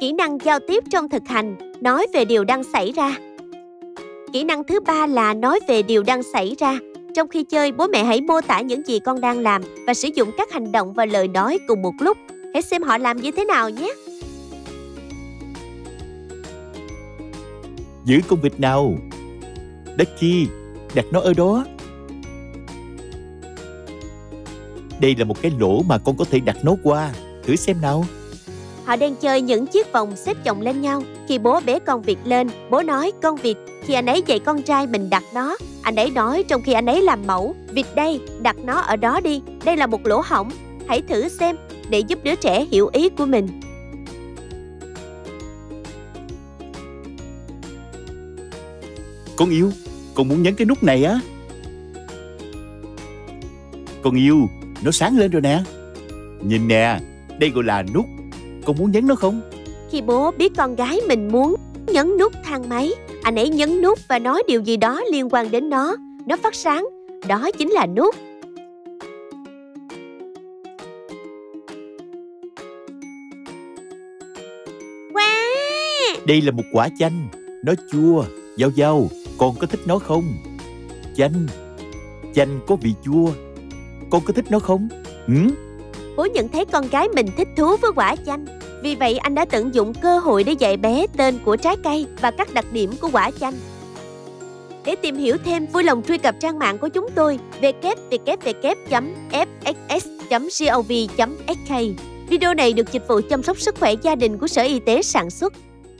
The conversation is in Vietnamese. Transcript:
Kỹ năng giao tiếp trong thực hành, nói về điều đang xảy ra. Kỹ năng thứ 3 là nói về điều đang xảy ra. Trong khi chơi, bố mẹ hãy mô tả những gì con đang làm và sử dụng các hành động và lời nói cùng một lúc. Hãy xem họ làm như thế nào nhé. Giữ con vịt nào. Ducky, đặt nó ở đó. Đây là một cái lỗ mà con có thể đặt nó qua. Thử xem nào. Họ đang chơi những chiếc vòng xếp chồng lên nhau. Khi bố bế con vịt lên, bố nói con vịt. Khi anh ấy dạy con trai mình đặt nó, anh ấy nói trong khi anh ấy làm mẫu. Vịt đây, đặt nó ở đó đi. Đây là một lỗ hổng. Hãy thử xem để giúp đứa trẻ hiểu ý của mình. Con yêu, con muốn nhấn cái nút này á. Con yêu, nó sáng lên rồi nè. Nhìn nè, đây gọi là nút. Con muốn nhấn nó không? Khi bố biết con gái mình muốn nhấn nút thang máy, anh ấy nhấn nút và nói điều gì đó liên quan đến nó. Nó phát sáng, đó chính là nút. Wow! Đây là một quả chanh. Nó chua. Giao Giao, con có thích nó không? Chanh có vị chua. Con có thích nó không? Bố nhận thấy con gái mình thích thú với quả chanh. Vì vậy anh đã tận dụng cơ hội để dạy bé tên của trái cây và các đặc điểm của quả chanh. Để tìm hiểu thêm, vui lòng truy cập trang mạng của chúng tôi www.fxs.gov.sk. Video này được Dịch vụ Chăm sóc Sức khỏe Gia đình của Sở Y tế sản xuất.